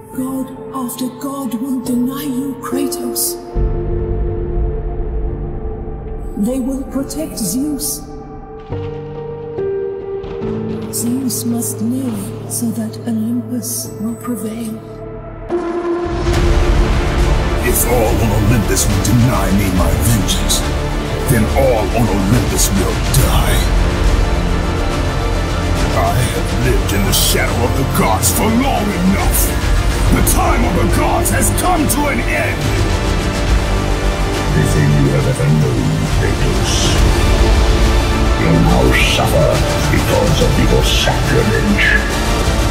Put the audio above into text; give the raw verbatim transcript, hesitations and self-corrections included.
God after God will deny you, Kratos. They will protect Zeus. Zeus must live so that Olympus will prevail. If all on Olympus will deny me my vengeance, then all on Olympus will die. I have lived in the shadow of the gods for long enough. The time of the gods has come to an end. Everything you have ever known, Kratos, will now suffer because of your sacrilege.